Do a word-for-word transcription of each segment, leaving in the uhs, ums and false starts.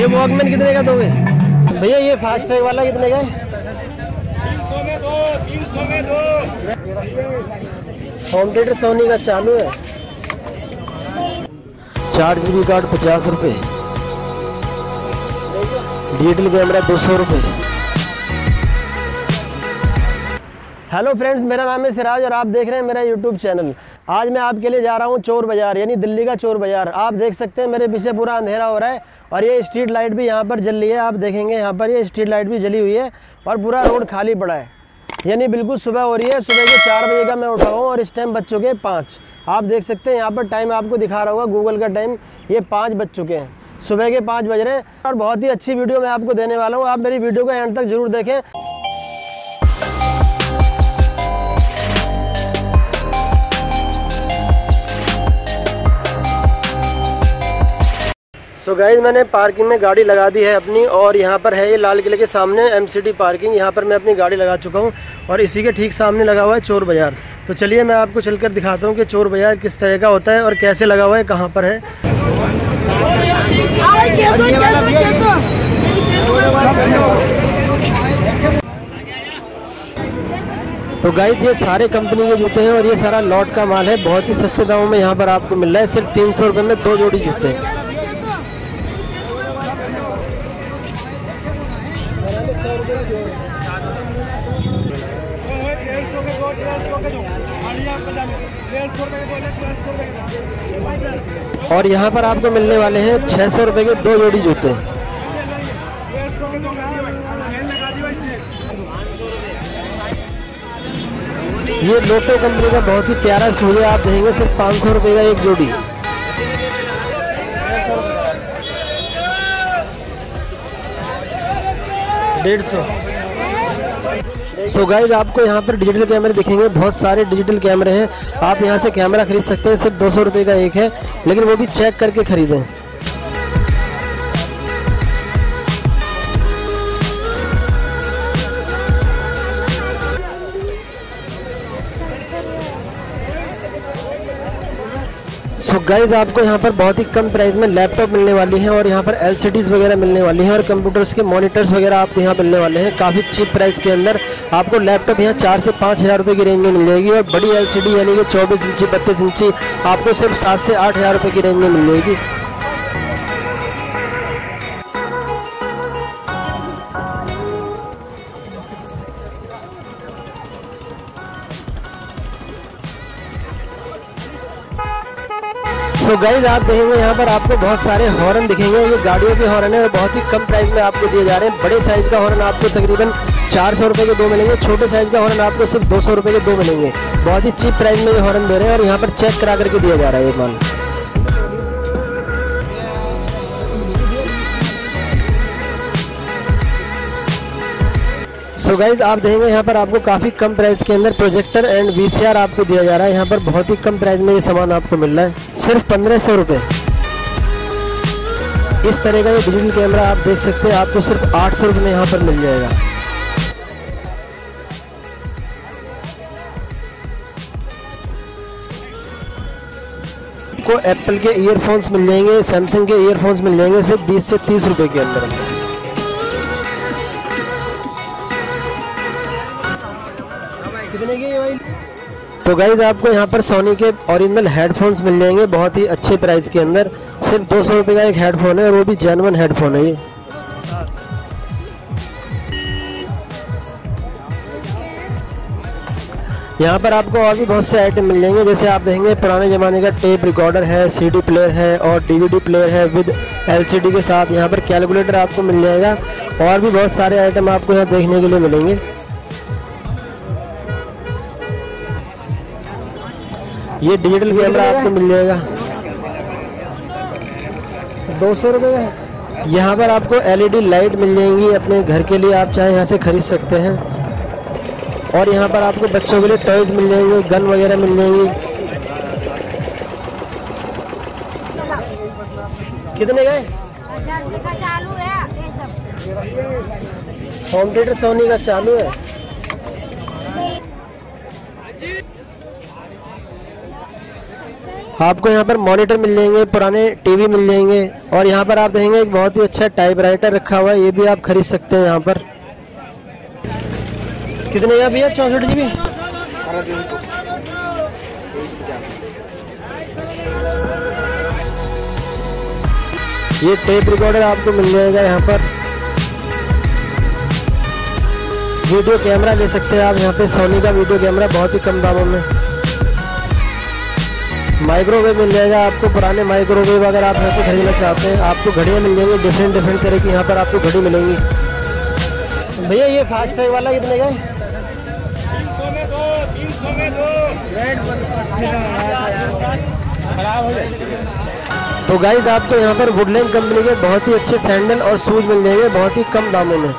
ये वॉकमैन कितने का दोगे भैया? ये फास्ट ट्रैक वाला कितने का है? होम थिएटर सोनी का चालू है। चार जी बी कार्ड पचास रुपये, डिजिटल कैमरा दो सौ रुपये। हेलो फ्रेंड्स, मेरा नाम है सिराज और आप देख रहे हैं मेरा यूट्यूब चैनल। आज मैं आपके लिए जा रहा हूं चोर बाज़ार, यानी दिल्ली का चोर बाज़ार। आप देख सकते हैं मेरे पीछे पूरा अंधेरा हो रहा है और ये स्ट्रीट लाइट भी यहाँ पर जल रही है। आप देखेंगे यहाँ पर ये स्ट्रीट लाइट भी जली हुई है और पूरा रोड खाली पड़ा है, यानी बिल्कुल सुबह हो रही है। सुबह के चार बजे का मैं उठा हूँ और इस टाइम बज चुके हैं पाँच। आप देख सकते हैं यहाँ पर टाइम आपको दिखा रहा होगा गूगल का टाइम, ये पाँच बज चुके हैं, सुबह के पाँच बज रहे हैं। और बहुत ही अच्छी वीडियो मैं आपको देने वाला हूँ, आप मेरी वीडियो को एंड तक जरूर देखें। सो so गाइज, मैंने पार्किंग में गाड़ी लगा दी है अपनी और यहाँ पर है ये लाल किले के सामने एमसीडी पार्किंग। यहाँ पर मैं अपनी गाड़ी लगा चुका हूँ और इसी के ठीक सामने लगा हुआ है चोर बाज़ार। तो चलिए मैं आपको चलकर दिखाता हूँ कि चोर बाज़ार किस तरह का होता है और कैसे लगा हुआ है, कहाँ पर है। तो गाइज, ये सारे कंपनी के जूते हैं और ये सारा लॉट का माल है। बहुत ही सस्ते दामों में यहाँ पर आपको मिल रहा है, सिर्फ तीन सौ रुपये में दो जोड़ी जूते हैं। और यहाँ पर आपको मिलने वाले हैं छः सौ रुपये के दो जोड़ी जूते। ये लोटो कंपनी का बहुत ही प्यारा शूज है, आप देखेंगे सिर्फ पाँच सौ रुपये का एक जोड़ी। डेढ़ सौ। सो गाइज, आपको यहाँ पर डिजिटल कैमरे दिखेंगे, बहुत सारे डिजिटल कैमरे हैं। आप यहाँ से कैमरा खरीद सकते हैं, सिर्फ दो सौ रुपये का एक है, लेकिन वो भी चेक करके खरीदें। सो गाइज, आपको यहाँ पर बहुत ही कम प्राइस में लैपटॉप मिलने वाली हैं और यहाँ पर एलसीडीज़ वगैरह मिलने वाली हैं और कंप्यूटर्स के मॉनिटर्स वगैरह आपको यहाँ मिलने वाले हैं। काफ़ी चीप प्राइस के अंदर आपको लैपटॉप यहाँ चार से पाँच हज़ार रुपये की रेंज में मिल जाएगी और बड़ी एलसीडी यानी कि चौबीस इंची बत्तीस इंची आपको सिर्फ सात से आठ हज़ार रुपये की रेंज में मिल जाएगी। सो गाइज, आप देखेंगे यहाँ पर आपको बहुत सारे हॉर्न दिखेंगे। ये गाड़ियों के हॉर्न है और बहुत ही कम प्राइस में आपको दिए जा रहे हैं। बड़े साइज़ का हॉर्न आपको तकरीबन चार सौ रुपये के दो मिलेंगे, छोटे साइज़ का हॉर्न आपको सिर्फ दो सौ रुपये के दो मिलेंगे। बहुत ही चीप प्राइस में ये हॉर्न दे रहे हैं और यहाँ पर चेक करा करके दिया जा रहा है ये माल। सो गाइज, आप देखेंगे यहाँ पर आपको काफ़ी कम प्राइस के अंदर प्रोजेक्टर एंड वीसीआर आपको दिया जा रहा है। यहाँ पर बहुत ही कम प्राइस में ये सामान आपको मिल रहा है, सिर्फ पंद्रह सौ रुपये। इस तरह का ये डिजिटल कैमरा आप देख सकते हैं, आपको सिर्फ आठ सौ रुपये में यहाँ पर मिल जाएगा। आपको एप्पल के ईयरफोन्स मिल जाएंगे, सैमसंग के ईयरफोन्स मिल जाएंगे सिर्फ बीस से तीस रुपये के अंदर। कितने के भाई? तो गाइज, आपको यहाँ पर सोनी के ओरिजिनल हेडफोन्स मिल जाएंगे बहुत ही अच्छे प्राइस के अंदर। सिर्फ दो सौ रुपये का एक हेडफोन है और वो भी जेन्युइन हेडफोन है ये। यहाँ पर आपको और भी बहुत से आइटम मिल जाएंगे, जैसे आप देखेंगे पुराने ज़माने का टेप रिकॉर्डर है, सीडी प्लेयर है और डीवीडी प्लेयर है विद एलसीडी के साथ। यहाँ पर कैलकुलेटर आपको मिल जाएगा और भी बहुत सारे आइटम आपको यहाँ देखने के लिए मिलेंगे। ये डिजिटल कैमरा आपको मिल जाएगा दो सौ रुपये का। यहाँ पर आपको एलईडी लाइट मिल जाएंगी अपने घर के लिए, आप चाहे यहाँ से खरीद सकते हैं। और यहाँ पर आपको बच्चों के लिए टॉयज मिल जाएंगे, गन वगैरह मिल जाएंगी। कितने गए? होम थिएटर सोनी का चालू है। आपको यहाँ पर मॉनिटर मिल जाएंगे, पुराने टीवी मिल जाएंगे और यहाँ पर आप देखेंगे एक बहुत ही अच्छा टाइपराइटर रखा हुआ है, ये भी आप खरीद सकते हैं यहाँ पर। कितने का भैया चौंसठ जी बी? ये टेप रिकॉर्डर आपको मिल जाएगा यहाँ पर। वीडियो कैमरा ले सकते हैं आप यहाँ पे, सोनी का वीडियो कैमरा बहुत ही कम दामों में। माइक्रोवेव मिल जाएगा आपको, पुराने माइक्रोवेव अगर आप ऐसे खरीदना चाहते हैं। आपको घड़ियाँ मिल जाएंगी, डिफरेंट डिफरेंट तरह की यहाँ पर आपको घड़ी मिलेंगी। भैया ये फास्ट टैग वाला कितने का है? तो गाइस आपको यहाँ पर वुडलैंड कंपनी के बहुत ही अच्छे सैंडल और शूज मिल जाएंगे बहुत ही कम दामों में।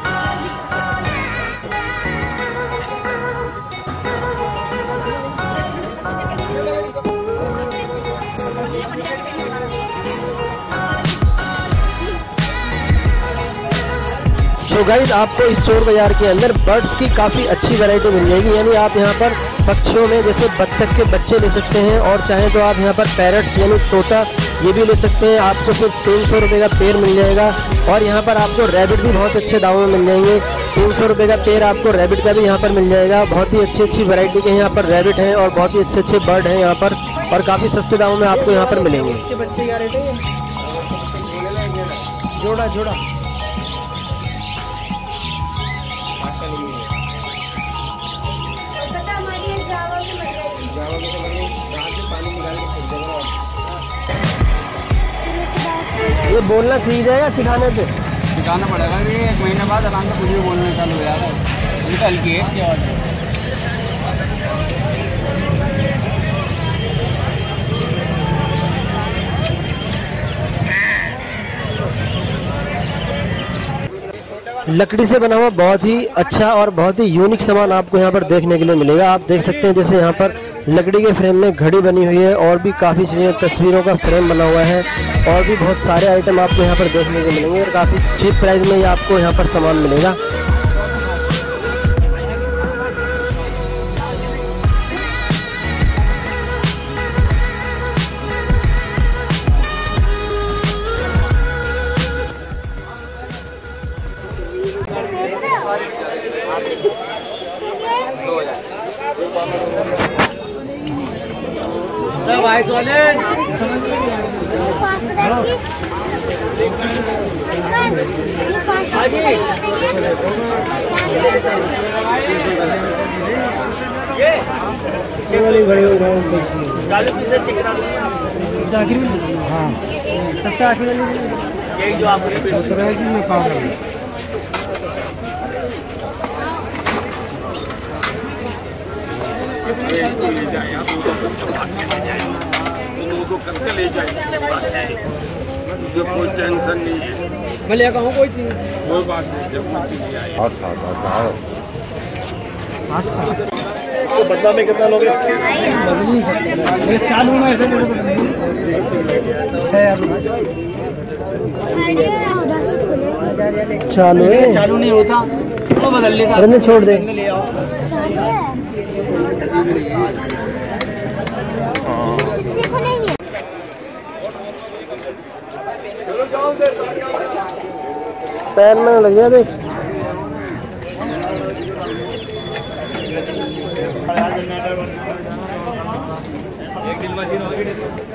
तो गाइस आपको इस चोर बाजार के अंदर बर्ड्स की काफ़ी अच्छी वैरायटी मिल जाएगी। यानी आप यहाँ पर पक्षियों में जैसे बत्तख के बच्चे ले सकते हैं और चाहें तो आप यहाँ पर पैरट्स यानी तोता ये भी ले सकते हैं। आपको सिर्फ तीन सौ रुपये का पेड़ मिल जाएगा और यहाँ पर आपको रैबिट भी बहुत अच्छे दामों में मिल जाएंगे। तीन सौ रुपये का पेड़ आपको रैबिट का भी यहाँ पर मिल जाएगा। बहुत ही अच्छी अच्छी वैरायटी के यहाँ पर रैबिट हैं और बहुत ही अच्छे अच्छे बर्ड हैं यहाँ पर और काफ़ी सस्ते दामों में आपको यहाँ पर मिलेंगे। इसके बच्चे क्या रेट है? जोड़ा जोड़ा ये बोलना सीख जाएगा सिखाने पे? सिखाना पड़ेगा, ये एक महीने बाद आराम से कुछ भी बोलने चालू हो जाएगा। निकल के इसके बाद लकड़ी से बना हुआ बहुत ही अच्छा और बहुत ही यूनिक सामान आपको यहाँ पर देखने के लिए मिलेगा। आप देख सकते हैं जैसे यहाँ पर लकड़ी के फ्रेम में घड़ी बनी हुई है और भी काफ़ी चीज़ें, तस्वीरों का फ्रेम बना हुआ है और भी बहुत सारे आइटम आपको यहाँ पर देखने को मिलेंगे और काफ़ी चीप प्राइस में आपको यहाँ पर सामान मिलेगा। हाँ सबसे आखिर यही जो आपको करके ले जाए, मुझे कोई टेंशन नहीं है। मैं लेकर आऊँ कोई चीज़, कोई बात नहीं। जब तो बदला में कितना लोगे? चालू में ऐसे चालू है, चालू नहीं होता तो बदल लेगा। अरे छोड़ दे। पैर में लग गया देख। एक दिन मशीन होगी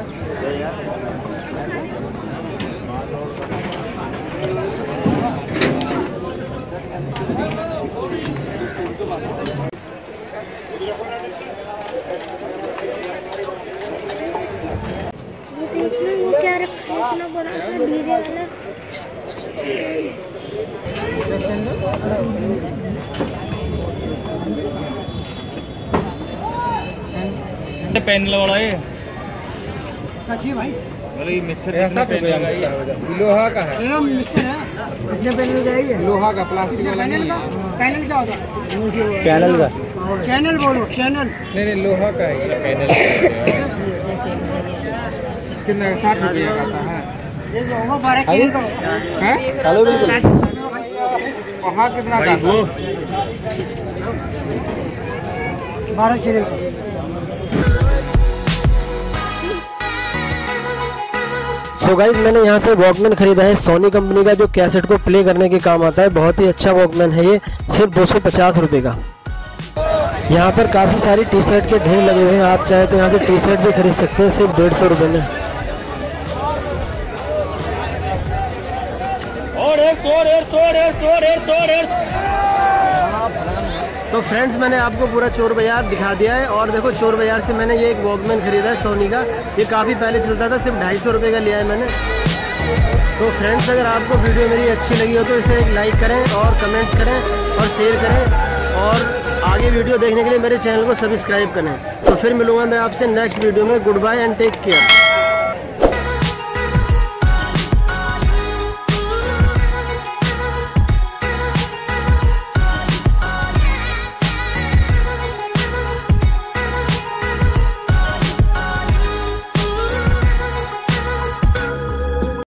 वो क्या रखा है इतना बड़ा सा डीजे वाला? पैनल वाला है अच्छी भाई। अरे मिक्सर ऐसा तो लोहा का है। ये मिक्सर है, कितने पैनल का है? लोहा का, प्लास्टिक वाला नहीं है। पैनल क्या होता है? चैनल का। चैनल बोलो, चैनल। नहीं नहीं लोहा का है ये पैनल। कितना? साठ रुपये का आता है। बारह किलो का है। चालू बिल्कुल। वहाँ कितना का? बारह किलो। सो गाइज मैंने यहाँ से वॉकमैन खरीदा है सोनी कंपनी का, जो कैसेट को प्ले करने के काम आता है। बहुत ही अच्छा वॉकमैन है ये, सिर्फ दो सौ पचास रुपये का। यहाँ पर काफ़ी सारी टी शर्ट के ढेर लगे हुए हैं, आप चाहे तो यहाँ से टी शर्ट भी खरीद सकते हैं सिर्फ डेढ़ सौ रुपये में। तो फ्रेंड्स मैंने आपको पूरा चोर बाज़ार दिखा दिया है। और देखो चोर बाज़ार से मैंने ये एक वॉकमैन खरीदा है सोनी का, ये काफ़ी पहले चलता था, सिर्फ ढाई सौ रुपये का लिया है मैंने। तो फ्रेंड्स अगर आपको वीडियो मेरी अच्छी लगी हो तो इसे एक लाइक करें और कमेंट्स करें और शेयर करें, और आगे वीडियो देखने के लिए मेरे चैनल को सब्सक्राइब करें। तो फिर मिलूँगा मैं आपसे नेक्स्ट वीडियो में। Good bye and take care.